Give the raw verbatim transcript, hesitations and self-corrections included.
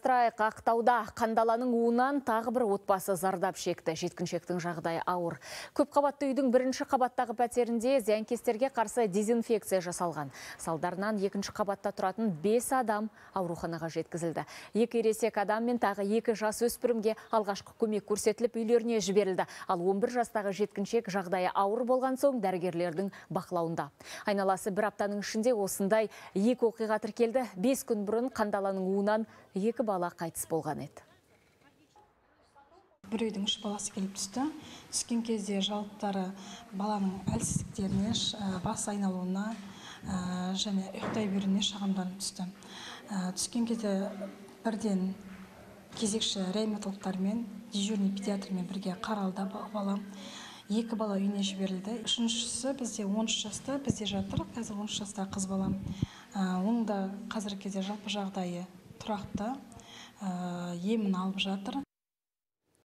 Жалғастырайық, Ақтауда қандаланың уынан тағы бір отбасы зардап шекті. Жеткіншектің жағдайы ауыр. Көп қабатты үйдің бірінші қабаттағы пәтерінде зиянкестерге қарсы дезинфекция жасалған. Салдарынан екінші қабатта тұратын бес адам ауруханаға жеткізілді. Екі ересек адам мен тағы екі жас өспірімге алғашқы көмек көрсетіліп үйлеріне жіберілді. Ал он бір жастағы жеткіншек жағдайы ауыр болған соң дәрігерлердің бақылауында. Айналасы бір аптаның ішінде осындай екі оқиға тіркелді. Бес күн бұрын қандаланың уынан екі бала қайтыс болған еді. Бір үйдің үш баласы келіп түсті. Түскен кезде жалпылары баланың әлсіздіктеріне, бас айналуына және ұйықтай беруіне шағымданып түсті. Түскен кезде бірден кезекші реаниматологтармен, дежурный педиатрмен бірге қаралды балам. Екі бала үйіне жіберілді. Үшіншісі бізде он үш жаста, бізде жатыр, қазір он үш жаста қыз балам. Оның да қазіргі кезде жалпы жағдайы тұрақты, емін алып жатыр.